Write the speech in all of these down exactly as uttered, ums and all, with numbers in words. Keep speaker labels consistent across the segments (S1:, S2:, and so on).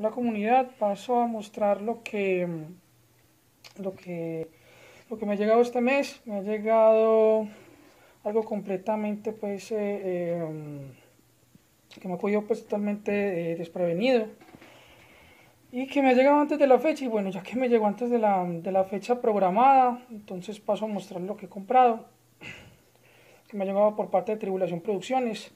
S1: Hola comunidad, paso a mostrar lo que, lo que, lo que me ha llegado este mes. Me ha llegado algo completamente, pues, eh, eh, que me ha cogido pues totalmente eh, desprevenido y que me ha llegado antes de la fecha. Y bueno, ya que me llegó antes de la, de la fecha programada, entonces paso a mostrar lo que he comprado, que me ha llegado por parte de Tribulación Producciones.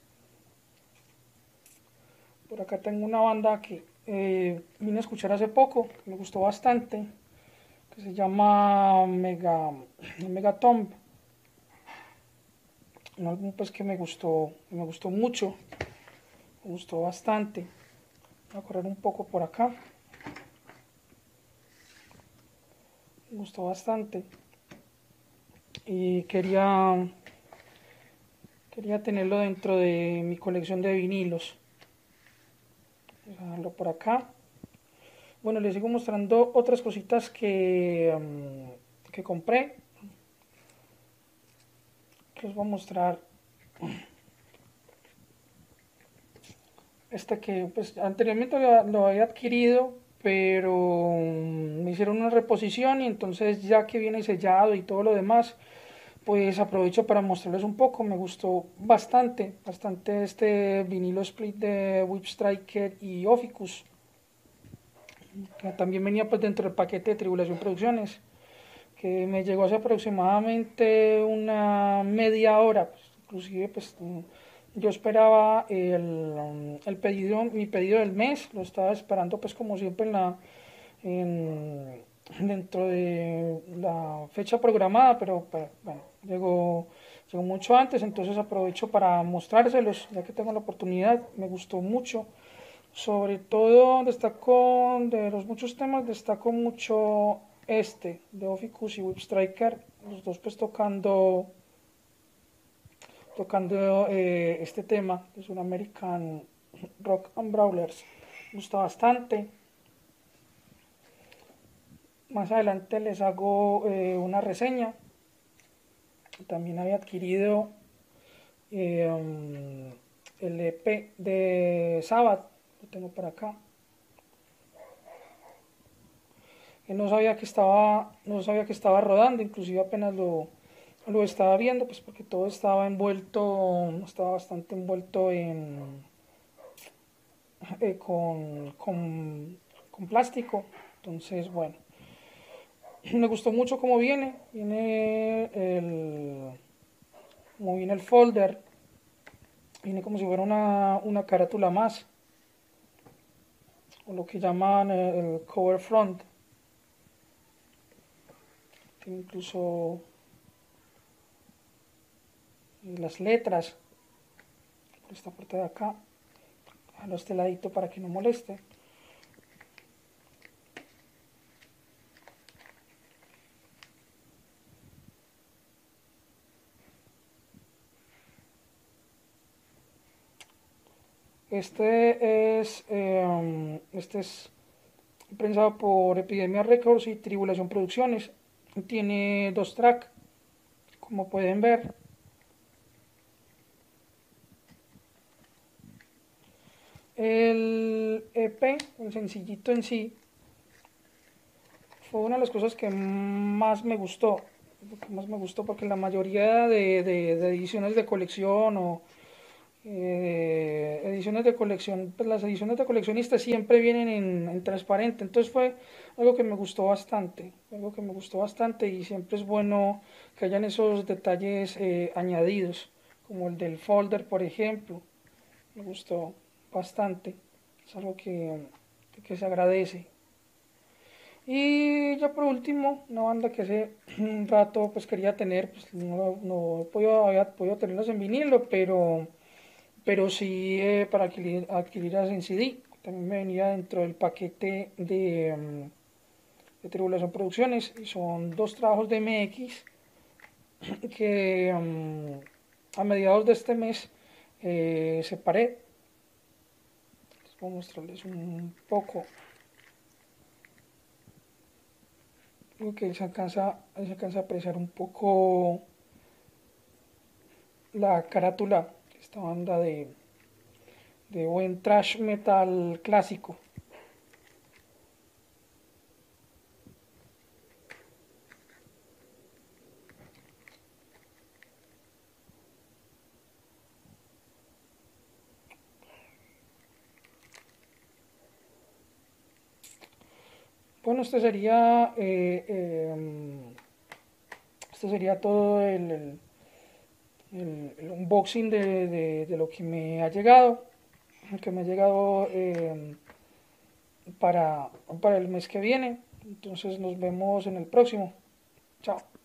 S1: Por acá tengo una banda que eh, vine a escuchar hace poco, que me gustó bastante, que se llama Mega, Megatomb. Un álbum pues que me gustó, me gustó mucho, me gustó bastante. Voy a correr un poco por acá, me gustó bastante y quería, quería tenerlo dentro de mi colección de vinilos. Voy a dejarlo por acá. Bueno, les sigo mostrando otras cositas que, um, que compré. Les voy a mostrar este que pues anteriormente lo había adquirido, pero um, me hicieron una reposición y entonces ya que viene sellado y todo lo demás, pues aprovecho para mostrarles un poco. Me gustó bastante, bastante este vinilo split de Whip Striker y Oficus, que también venía pues dentro del paquete de Tribulación Producciones, que me llegó hace aproximadamente una media hora, pues, inclusive pues yo esperaba el, el pedido, mi pedido del mes, lo estaba esperando pues como siempre en la, en, dentro de la fecha programada, pero, pero bueno, llegó, llegó mucho antes, entonces aprovecho para mostrárselos, ya que tengo la oportunidad. Me gustó mucho, sobre todo destacó, de los muchos temas, destacó mucho este, de Oficus y Whip Striker, los dos pues tocando, tocando eh, este tema, que es un American Rock and Brawlers. Me gusta bastante. Más adelante les hago eh, una reseña. También había adquirido eh, um, el E P de Sabbath, lo tengo por acá. Que no sabía que estaba, no sabía que estaba rodando, inclusive apenas lo, lo estaba viendo, pues porque todo estaba envuelto, estaba bastante envuelto en eh, con, con, con plástico. Entonces, bueno, me gustó mucho cómo viene, viene el, como viene el folder, viene como si fuera una, una carátula más, o lo que llaman el, el cover front. Tiene incluso las letras por esta parte de acá. A este ladito para que no moleste. Este es, eh, este es prensado por Epidemia Records y Tribulación Producciones. Tiene dos tracks, como pueden ver. El E P, el sencillito en sí, fue una de las cosas que más me gustó. Que más me gustó porque la mayoría de, de, de ediciones de colección o eh, ediciones de colección, pues las ediciones de coleccionistas siempre vienen en, en transparente. Entonces fue algo que me gustó bastante, algo que me gustó bastante y siempre es bueno que hayan esos detalles eh, añadidos, como el del folder, por ejemplo. Me gustó bastante, es algo que, que se agradece. Y ya por último, una banda que hace un rato pues quería tener, pues no, no he podido, había podido tenerlos en vinilo, pero, pero sí eh, para adquirir, adquirirlas en C D. También me venía dentro del paquete de, um, de Tribulación Producciones y son dos trabajos de M X que um, a mediados de este mes eh, separé. Les voy a mostrarles un poco. Creo que se alcanza, se alcanza a apreciar un poco la carátula de esta banda de, de buen thrash metal clásico. Bueno, este sería, eh, eh, este sería todo el, el- el- el unboxing de, de- de lo que me ha llegado, que me ha llegado eh, para, para el mes que viene. Entonces nos vemos en el próximo. Chao.